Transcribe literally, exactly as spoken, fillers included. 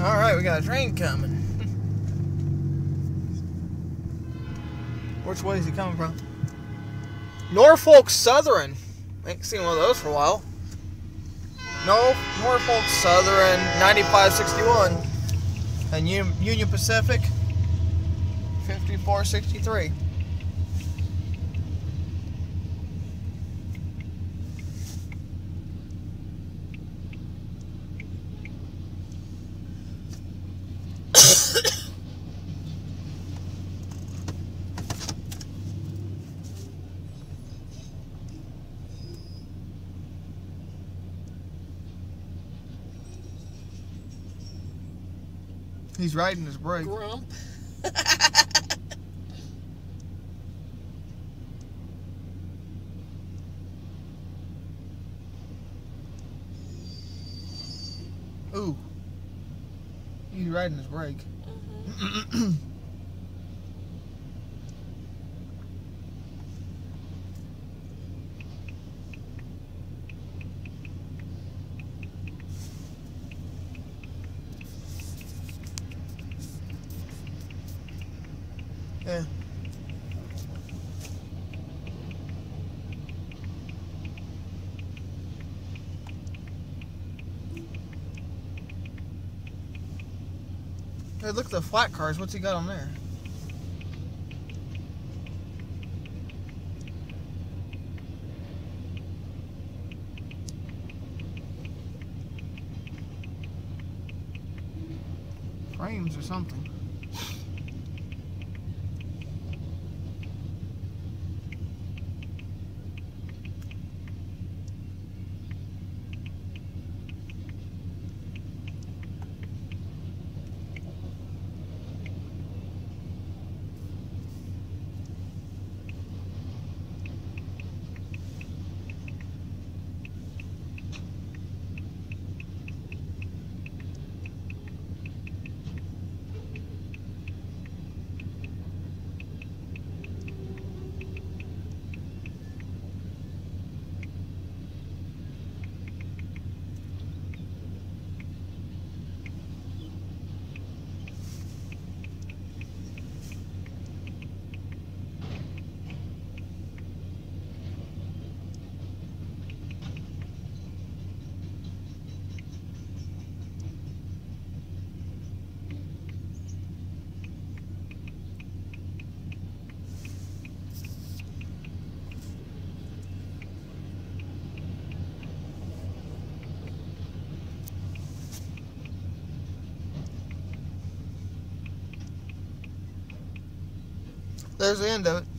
Alright, we got a train coming. Which way is he coming from? Norfolk Southern. Ain't seen one of those for a while. No, Norfolk Southern, ninety-five sixty-one. And Union Pacific, fifty-four sixty-three. He's riding his brake. Grump. Ooh. He's riding his brake. Mm-hmm. Yeah. Hey, look at the flat cars. What's he got on there? Frames or something. There's the end of it.